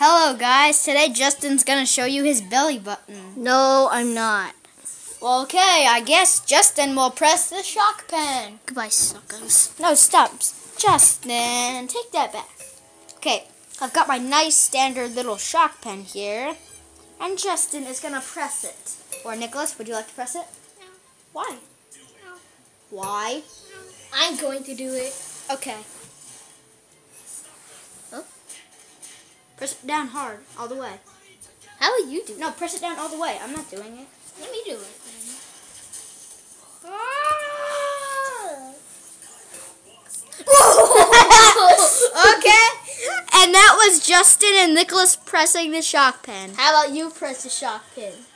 Hello guys, today Justin's gonna show you his belly button. No, I'm not. Well, okay, I guess Justin will press the shock pen. Goodbye, suckers. No, stop. Justin, take that back. Okay, I've got my nice standard little shock pen here. And Justin is gonna press it. Or Nicholas, would you like to press it? No. Why? No. Why? I'm going to do it. Okay. Huh? Press it down hard, all the way. How will you do it? No, press it down all the way. I'm not doing it. Let me do it. Okay. And that was Justin and Nicholas pressing the shock pen. How about you press the shock pin?